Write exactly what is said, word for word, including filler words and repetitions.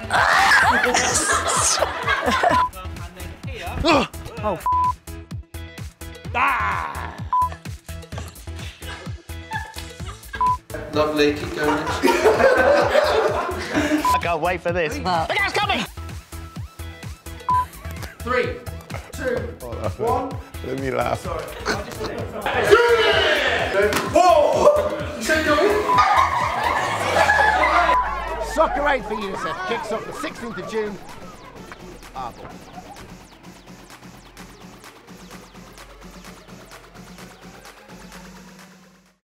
Oh, f ah. Lovely, keep going. I can't wait for this. Well. Look out, it's coming! Three, two, one. Let me laugh. Sorry. Whoa! Soccer Aid for UNICEF kicks off the sixteenth of June. Ah,